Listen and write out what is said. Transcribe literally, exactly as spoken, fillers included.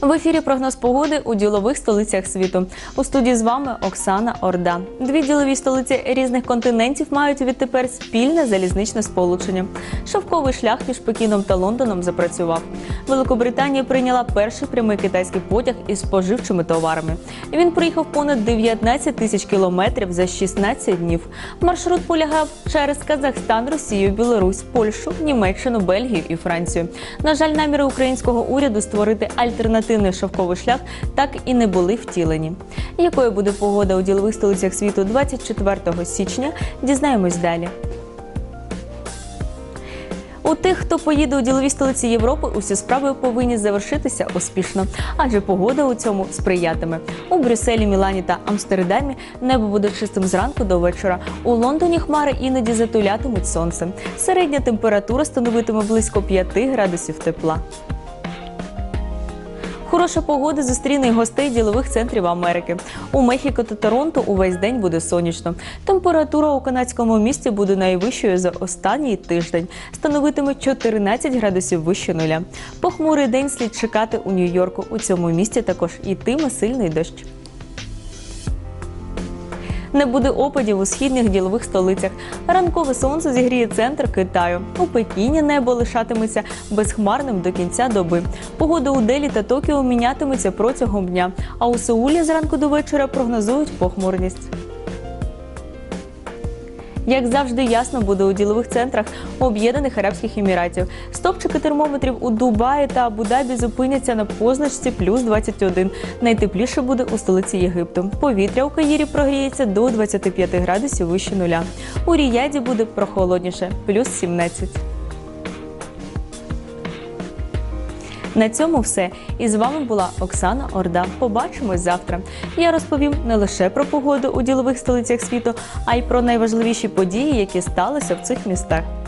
В ефірі прогноз погоди у ділових столицях світу. У студії з вами Оксана Орда. Дві ділові столиці різних континентів мають відтепер спільне залізничне сполучення. Шовковий шлях між Пекіном та Лондоном запрацював. Великобританія прийняла перший прямий китайський потяг із споживчими товарами. Він проїхав понад дев'ятнадцять тисяч кілометрів за шістнадцять днів. Маршрут полягав через Казахстан, Росію, Білорусь, Польщу, Німеччину, Бельгію і Францію. На жаль, наміри українського уряду створити альтернативний шовковий шлях так і не були втілені. Якою буде погода у ділових столицях світу двадцять четвертого січня, дізнаємось далі. У тих, хто поїде у ділові столиці Європи, усі справи повинні завершитися успішно, адже погода у цьому сприятиме. У Брюсселі, Мілані та Амстердамі небо буде чистим зранку до вечора. У Лондоні хмари іноді затулятимуть сонце. Середня температура становитиме близько п'яти градусів тепла. Хороша погода зустріне й гостей ділових центрів Америки. У Мехіко та Торонто увесь день буде сонячно. Температура у канадському місті буде найвищою за останній тиждень. Становитиме чотирнадцять градусів вище нуля. Похмурий день слід чекати у Нью-Йорку. У цьому місті також йтиме сильний дощ. Не буде опадів у східних ділових столицях. Ранкове сонце зігріє центр Китаю. У Пекіні небо лишатиметься безхмарним до кінця доби. Погода у Делі та Токіо мінятиметься протягом дня, а у Сеулі зранку до вечора прогнозують похмурність. Як завжди, ясно буде у ділових центрах Об'єднаних Арабських Еміратів. Стопчики термометрів у Дубаї та Абу-Дабі зупиняться на позначці плюс двадцять один. Найтепліше буде у столиці Єгипту. Повітря у Каїрі прогріється до двадцяти п'яти градусів вище нуля. У Ріяді буде прохолодніше – плюс сімнадцять. На цьому все. І з вами була Оксана Орда. Побачимось завтра. Я розповім не лише про погоду у ділових столицях світу, а й про найважливіші події, які сталися в цих містах.